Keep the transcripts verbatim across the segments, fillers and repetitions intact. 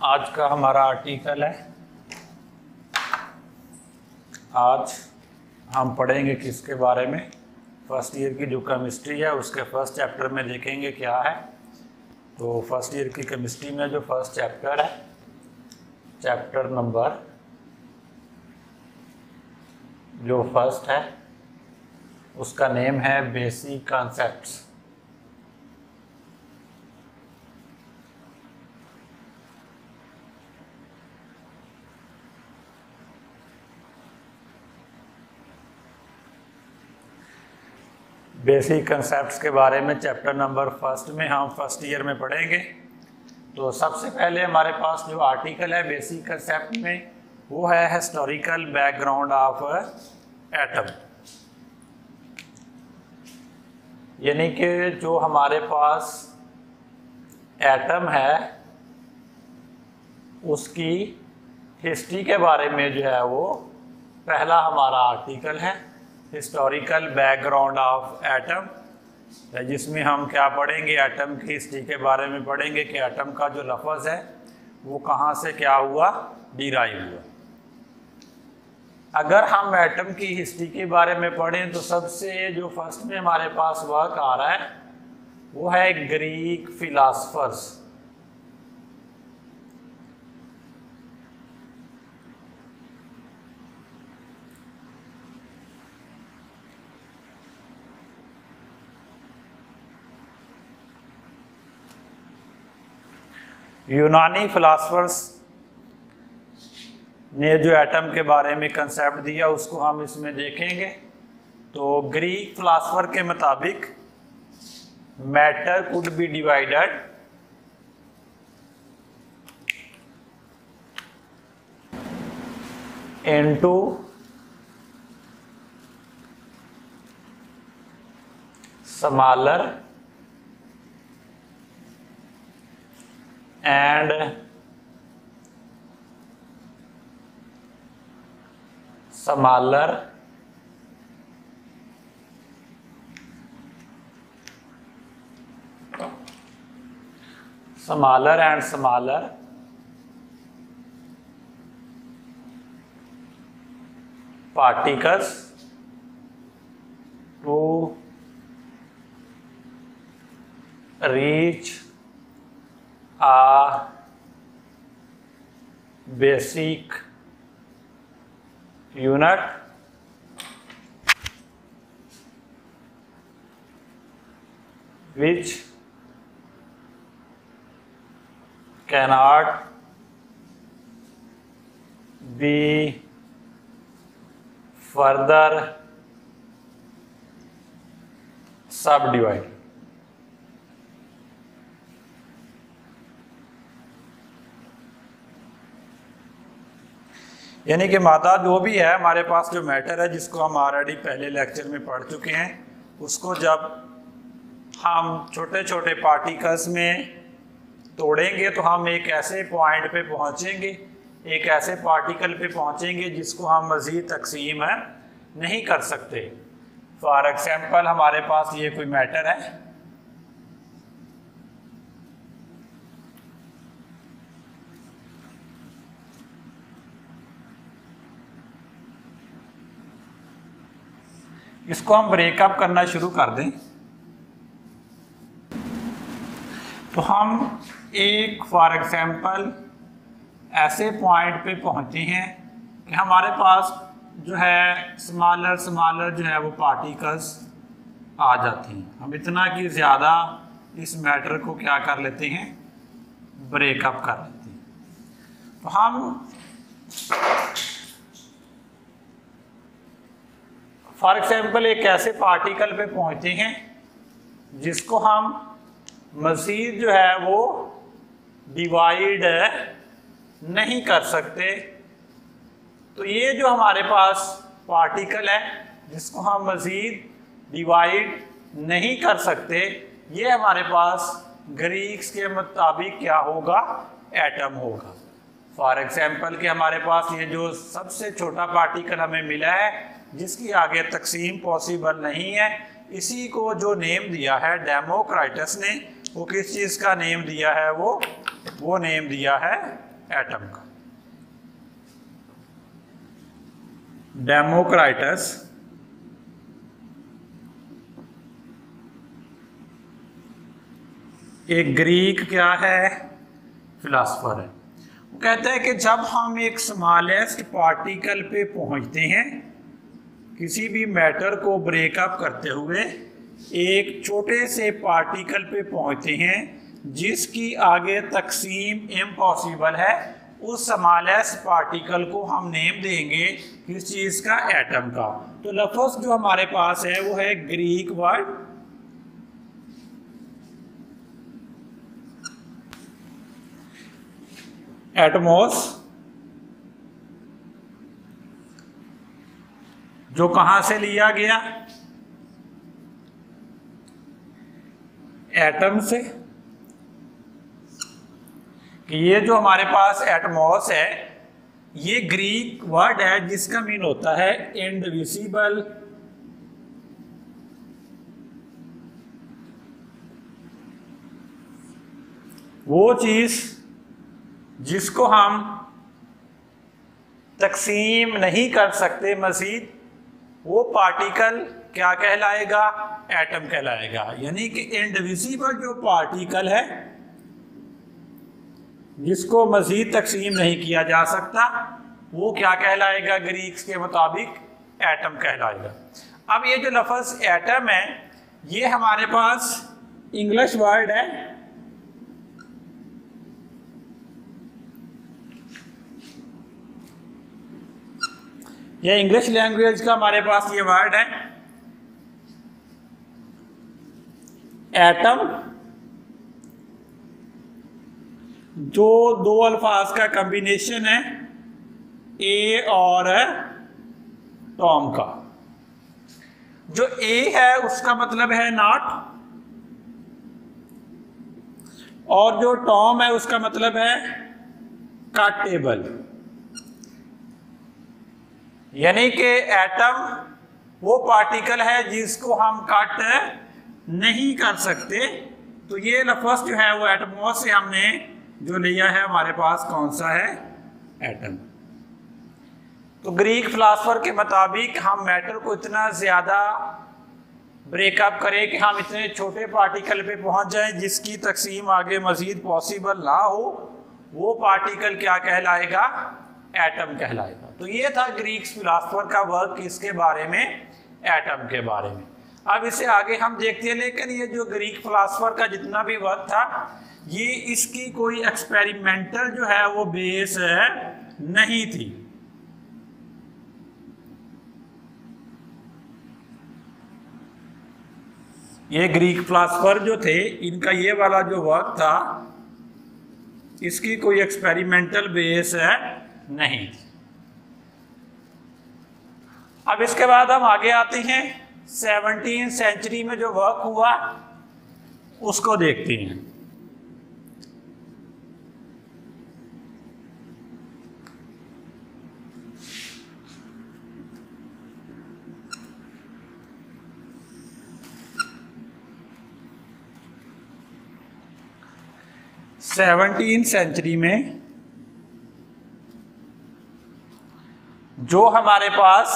आज का हमारा आर्टिकल है। आज हम पढ़ेंगे किसके बारे में, फर्स्ट ईयर की जो केमिस्ट्री है उसके फर्स्ट चैप्टर में देखेंगे क्या है। तो फर्स्ट ईयर की केमिस्ट्री में जो फर्स्ट चैप्टर है, चैप्टर नंबर जो फर्स्ट है उसका नेम है बेसिक कॉन्सेप्ट्स। बेसिक कंसेप्ट्स के बारे में चैप्टर नंबर फर्स्ट में हम फर्स्ट ईयर में पढ़ेंगे। तो सबसे पहले हमारे पास जो आर्टिकल है बेसिक कंसेप्ट में वो है हिस्टोरिकल बैकग्राउंड ऑफ एटम। यानी कि जो हमारे पास एटम है उसकी हिस्ट्री के बारे में जो है वो पहला हमारा आर्टिकल है, हिस्टोरिकल बैकग्राउंड ऑफ एटम, जिसमें हम क्या पढ़ेंगे, एटम की हिस्ट्री के बारे में पढ़ेंगे कि एटम का जो लफ्ज़ है वो कहाँ से क्या हुआ, डिराइव हुआ। अगर हम एटम की हिस्ट्री के बारे में पढ़ें तो सबसे जो फर्स्ट में हमारे पास वर्क आ रहा है वो है ग्रीक फिलासफर्स। यूनानी फिलासफर्स ने जो एटम के बारे में कंसेप्ट दिया उसको हम इसमें देखेंगे। तो ग्रीक फिलासफर के मुताबिक matter could be divided into smaller and smaller smaller and smaller particles to reach a basic unit which cannot be further subdivided। यानी कि मादा जो भी है हमारे पास जो मैटर है जिसको हम ऑलरेडी पहले लेक्चर में पढ़ चुके हैं, उसको जब हम छोटे छोटे पार्टिकल्स में तोड़ेंगे तो हम एक ऐसे पॉइंट पे पहुंचेंगे, एक ऐसे पार्टिकल पे पहुंचेंगे जिसको हम मज़ीद तकसीम है नहीं कर सकते। फॉर एग्जांपल हमारे पास ये कोई मैटर है, इसको हम ब्रेकअप करना शुरू कर दें तो हम एक फॉर एग्जांपल ऐसे पॉइंट पे पहुंचे हैं कि हमारे पास जो है स्मॉलर स्मॉलर जो है वो पार्टिकल्स आ जाते हैं। हम इतना कि ज़्यादा इस मैटर को क्या कर लेते हैं, ब्रेकअप कर लेते हैं। तो हम फॉर एग्जाम्पल एक ऐसे पार्टिकल पे पहुंचते हैं जिसको हम मज़ीद जो है वो डिवाइड नहीं कर सकते। तो ये जो हमारे पास पार्टिकल है जिसको हम मज़ीद डिवाइड नहीं कर सकते, ये हमारे पास ग्रीक्स के मुताबिक क्या होगा, एटम होगा। फॉर एग्जाम्पल कि हमारे पास ये जो सबसे छोटा पार्टिकल हमें मिला है जिसकी आगे तकसीम पॉसिबल नहीं है, इसी को जो नेम दिया है डेमोक्राइटस ने, वो किस चीज़ का नेम दिया है, वो वो नेम दिया है एटम का। डेमोक्राइटस एक ग्रीक क्या है, फिलॉसफर है। वो कहता है कि जब हम एक स्मॉलेस्ट पार्टिकल पे पहुंचते हैं, किसी भी मैटर को ब्रेकअप करते हुए एक छोटे से पार्टिकल पे पहुंचते हैं जिसकी आगे तकसीम इम्पॉसिबल है, उस स्मॉलेस्ट पार्टिकल को हम नेम देंगे किस चीज का, एटम का। तो लफ्ज़ जो हमारे पास है वो है ग्रीक वर्ड एटमॉस, जो कहां से लिया गया, एटम से। कि ये जो हमारे पास एटमॉस है ये ग्रीक वर्ड है जिसका मीन होता है इंडिविजिबल, वो चीज जिसको हम तकसीम नहीं कर सकते मजीद, वो पार्टिकल क्या कहलाएगा, एटम कहलाएगा। यानी कि इंडिविजिबल जो पार्टिकल है जिसको मजीद तकसीम नहीं किया जा सकता, वो क्या कहलाएगा, ग्रीक्स के मुताबिक एटम कहलाएगा। अब ये जो लफ्ज़ एटम है ये हमारे पास इंग्लिश वर्ड है, ये इंग्लिश लैंग्वेज का हमारे पास ये वर्ड है एटम, जो दो अल्फाज का कॉम्बिनेशन है, ए और टॉम का। जो ए है उसका मतलब है नॉट, और जो टॉम है उसका मतलब है काटेबल। यानी कि एटम वो पार्टिकल है जिसको हम कट नहीं कर सकते। तो ये लफ्ज़ जो है वो एटमॉस से हमने जो लिया है, हमारे पास कौन सा है, एटम। तो ग्रीक फिलासफर के मुताबिक हम मैटर को इतना ज़्यादा ब्रेकअप करें कि हम इतने छोटे पार्टिकल पे पहुंच जाएं जिसकी तकसीम आगे मज़ीद पॉसिबल ना हो, वो पार्टिकल क्या कहलाएगा, एटम कहलाएगा। तो ये था ग्रीक फिलासफर का वर्क किसके बारे में, एटम के बारे में। अब इसे आगे हम देखते हैं, लेकिन ये जो ग्रीक फिलासफर का जितना भी वर्क था ये इसकी कोई एक्सपेरिमेंटल जो है वो बेस नहीं थी। ये ग्रीक फिलासफर जो थे इनका ये वाला जो वर्क था इसकी कोई एक्सपेरिमेंटल बेस है नहीं। अब इसके बाद हम आगे आते हैं, सेवनटीन सेंचुरी में जो वर्क हुआ उसको देखते हैं। सेवनटीन सेंचुरी में जो हमारे पास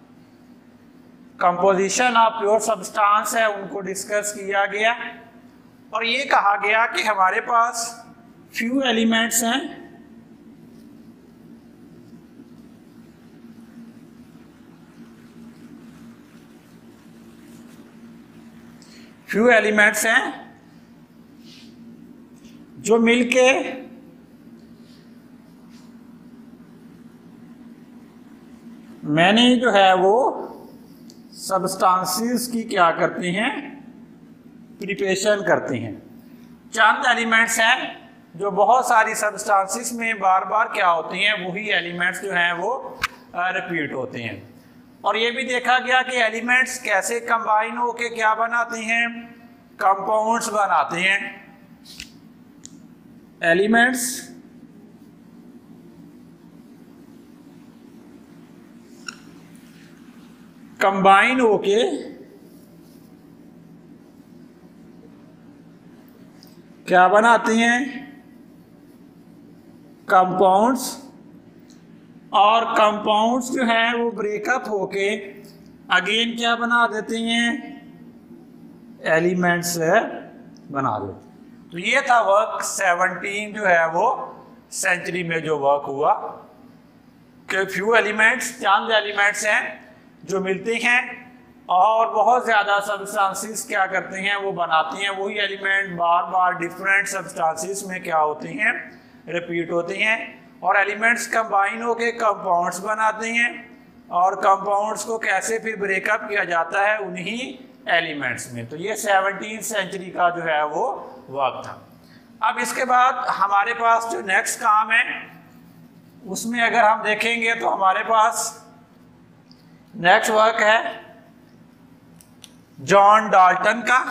कंपोजिशन ऑफ प्योर सब्सटेंस है उनको डिस्कस किया गया, और ये कहा गया कि हमारे पास फ्यू एलिमेंट्स हैं फ्यू एलिमेंट्स हैं जो मिलके मैंने जो है वो सब्सटेंसेस की क्या करते हैं, प्रिपरेशन करते हैं। चंद एलिमेंट्स हैं जो बहुत सारी सब्सटेंसेस में बार बार क्या होते हैं, वही एलिमेंट्स जो हैं वो रिपीट होते हैं। और ये भी देखा गया कि एलिमेंट्स कैसे कंबाइन होके क्या बनाते हैं, कंपाउंड्स बनाते हैं। एलिमेंट्स कंबाइन होके क्या बनाते हैं, कंपाउंड्स, और कंपाउंड्स जो है वो ब्रेकअप होके अगेन क्या बना देते हैं, एलिमेंट्स बना देते। तो ये था वर्क सेवनटीन जो है वो सेंचुरी में जो वर्क हुआ कि फ्यू एलिमेंट्स, चंद एलिमेंट्स हैं जो मिलते हैं और बहुत ज़्यादा सब्सटेंसेस क्या करते हैं, वो बनाते हैं। वही एलिमेंट बार बार डिफरेंट सब्सटेंसेस में क्या होते हैं, रिपीट होते हैं, और एलिमेंट्स कंबाइन होकर कंपाउंड्स बनाते हैं, और कंपाउंड्स को कैसे फिर ब्रेकअप किया जाता है उन्हीं एलिमेंट्स में। तो ये सेवनटीन सेंचुरी का जो है वो वर्क था। अब इसके बाद हमारे पास जो नेक्स्ट काम है उसमें अगर हम देखेंगे तो हमारे पास नेक्स्ट वर्क है जॉन डाल्टन का।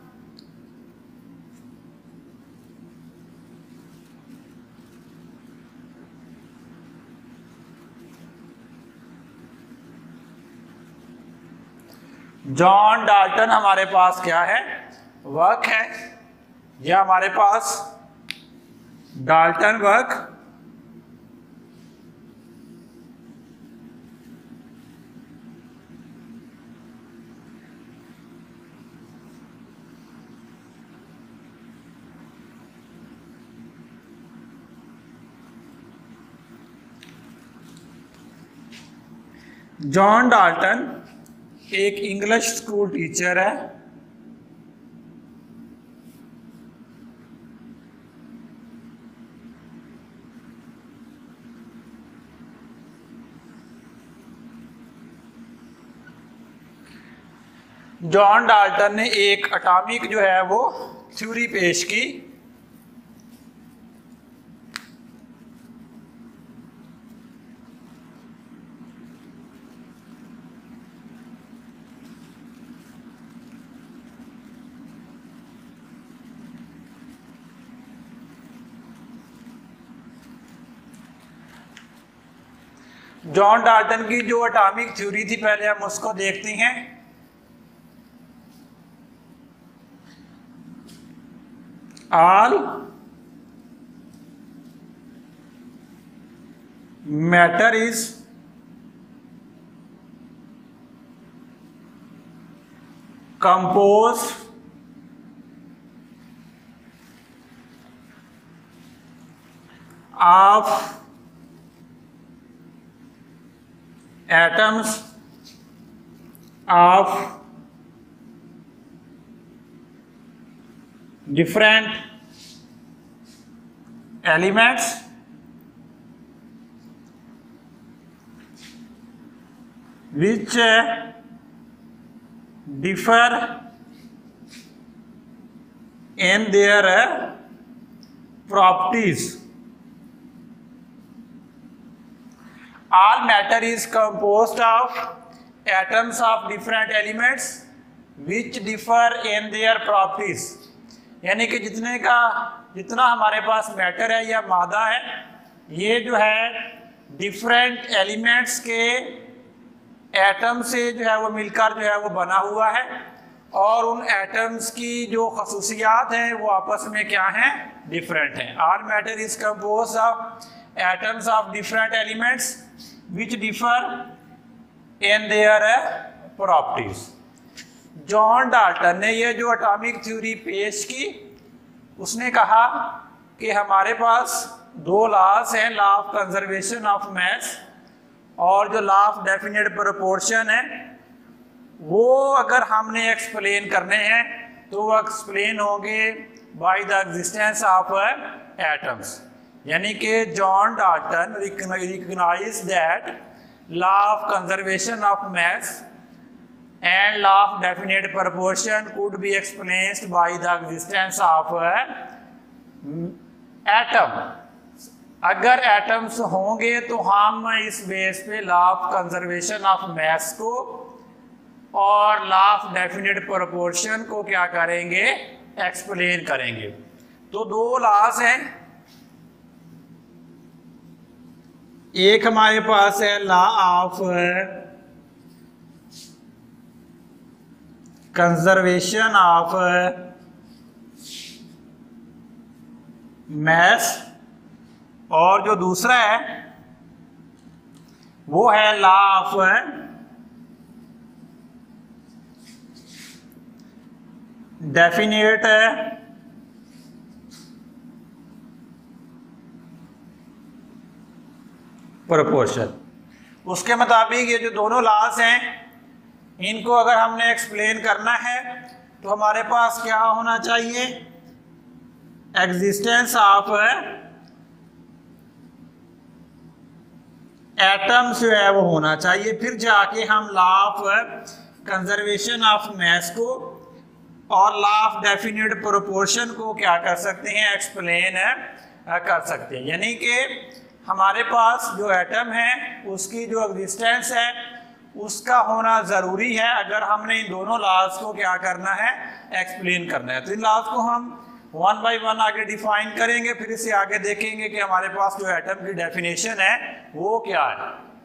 जॉन डाल्टन हमारे पास क्या है, वर्क है। यह हमारे पास डाल्टन वर्क जॉन डाल्टन एक इंग्लिश स्कूल टीचर है। जॉन डाल्टन ने एक एटॉमिक जो है वो थ्योरी पेश की। जॉन डाल्टन की जो एटॉमिक थ्योरी थी, पहले हम उसको देखते हैं। All matter is composed of atoms of different elements which differ in their properties. All matter is composed of atoms of different elements which differ in their properties. यानी कि जितने का जितना हमारे पास मैटर है या मादा है, ये जो है डिफरेंट एलिमेंट्स के एटम से जो है वो मिलकर जो है वो बना हुआ है, और उन एटम्स की जो खसूसियात हैं वो आपस में क्या हैं, डिफरेंट हैं। All matter is composed of atoms of different elements which differ in their properties. John Dalton ने ये जो एटॉमिक थ्योरी पेश की, उसने कहा कि हमारे पास दो लॉज हैं, law of conservation of mass और जो लॉ ऑफ डेफिनेट प्रोपोर्शन है, वो अगर हमने एक्सप्लेन करने हैं तो वो एक्सप्लेन होंगे by the existence of atoms. यानी कि John Dalton recognize that law of conservation of mass and law of definite proportion could be explained by the existence of atom. अगर एटम्स होंगे तो हम इस बेस पे law of conservation of mass को और लॉ ऑफ डेफिनेट प्रोपोर्शन को क्या करेंगे, एक्सप्लेन करेंगे। तो दो लॉज हैं, एक हमारे पास है law of conservation of mass और जो दूसरा है वो है लॉ ऑफ डेफिनेट प्रोपोर्शन। उसके मुताबिक ये जो दोनों लॉज हैं इनको अगर हमने एक्सप्लेन करना है तो हमारे पास क्या होना चाहिए, एग्जिस्टेंस ऑफ एटम्स जो है वो होना चाहिए, फिर जाके हम law of conservation of mass को और लॉ ऑफ डेफिनेट प्रोपोर्शन को क्या कर सकते हैं, एक्सप्लेन कर सकते हैं। यानी कि हमारे पास जो एटम है उसकी जो एग्जिस्टेंस है उसका होना ज़रूरी है अगर हमने इन दोनों लॉज को क्या करना है, एक्सप्लेन करना है। तो इन लॉज को हम वन बाय वन आगे डिफाइन करेंगे, फिर इसे आगे देखेंगे कि हमारे पास जो एटम की डेफिनेशन है वो क्या है।